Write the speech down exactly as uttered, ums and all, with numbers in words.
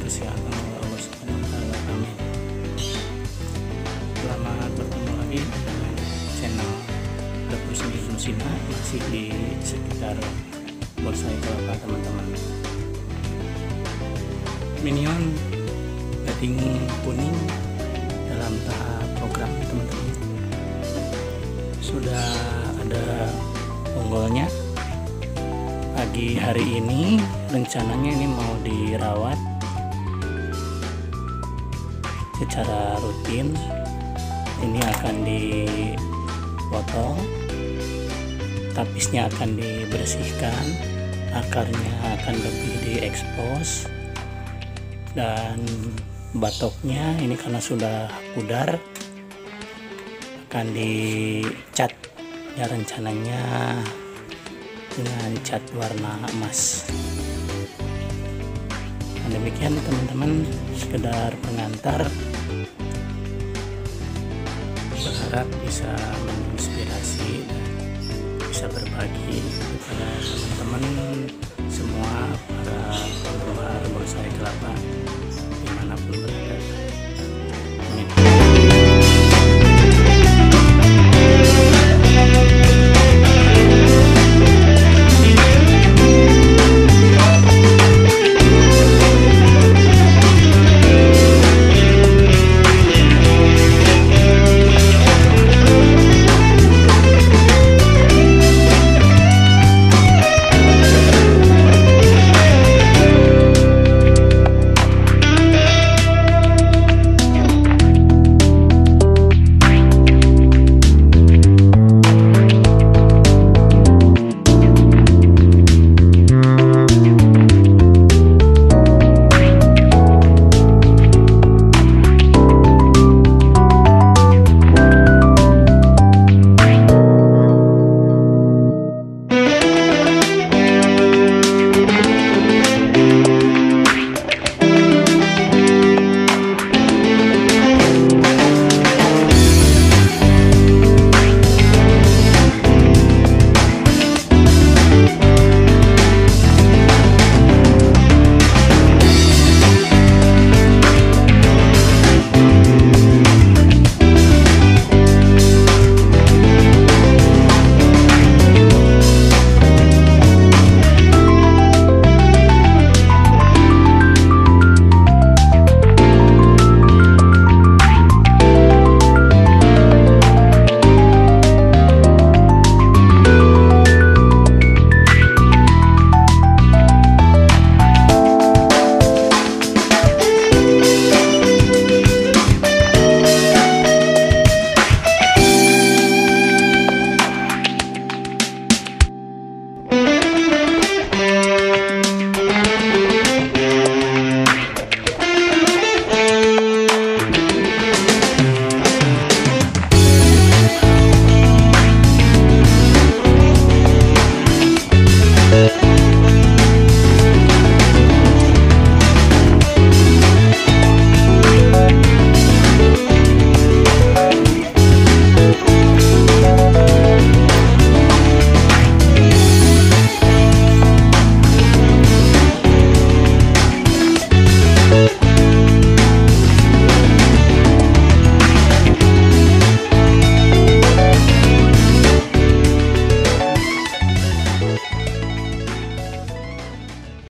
kesehatan oleh Allah Subhanahu wa taala. Amin. Selamat bertemu lagi dengan channel Dapur Seni Nusina, masih di sekitar bonsai kelapa teman-teman. Minion gading kuning dalam tahap program teman-teman. Sudah ada unggulnya. Pagi hari ini rencananya ini mau dirawat secara rutin. Ini akan dipotong, tapisnya akan dibersihkan, akarnya akan lebih diekspos, dan batoknya ini karena sudah pudar akan dicat ya, rencananya dengan cat warna emas. Nah, demikian teman-teman, sekedar pengantar, berharap bisa menginspirasi dan bisa berbagi kepada teman-teman semua para